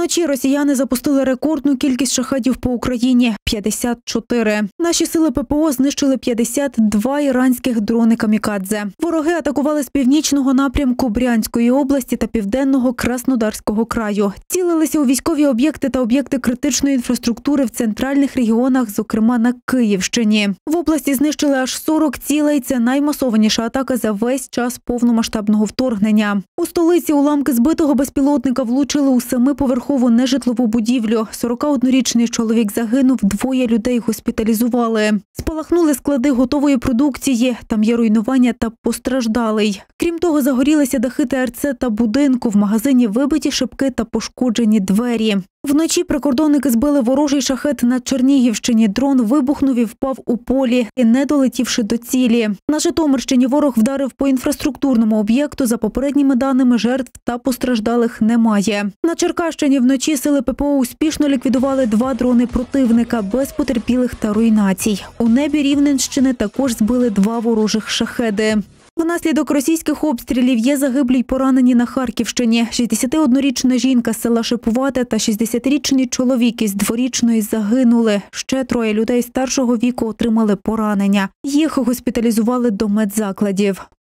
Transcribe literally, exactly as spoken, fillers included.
Вночі росіяни запустили рекордну кількість шахедів по Україні – п'ятдесят чотири. Наші сили ППО знищили п'ятдесят два іранських дрони-камікадзе. Вороги атакували з північного напрямку Брянської області та південного Краснодарського краю. Цілилися у військові об'єкти та об'єкти критичної інфраструктури в центральних регіонах, зокрема на Київщині. В області знищили аж сорок цілей. Це наймасованіша атака за весь час повномасштабного вторгнення. У столиці уламки збитого безпілотника влучили у семиповерхову нежитлову будівлю. сорокаоднорічний чоловік загинув, двоє людей госпіталізували. Спалахнули склади готової продукції, там є руйнування та постраждалий. Крім того, загорілися дахи ТРЦ та будинку, в магазині вибиті шибки та пошкоджені двері. Вночі прикордонники збили ворожий шахед на Чернігівщині. Дрон вибухнув і впав у полі, не долетівши до цілі. На Житомирщині ворог вдарив по інфраструктурному об'єкту. За попередніми даними, жертв та постраждалих немає. На Черкащині вночі сили ППО успішно ліквідували два дрони противника без потерпілих та руйнацій. У небі Рівненщини також збили два ворожих шахеди. Внаслідок російських обстрілів є загиблі й поранені на Харківщині. шістдесятиоднорічна жінка з села Шипувате та шістдесятирічний чоловік із Дворічної загинули. Ще троє людей старшого віку отримали поранення. Їх госпіталізували до медзакладів.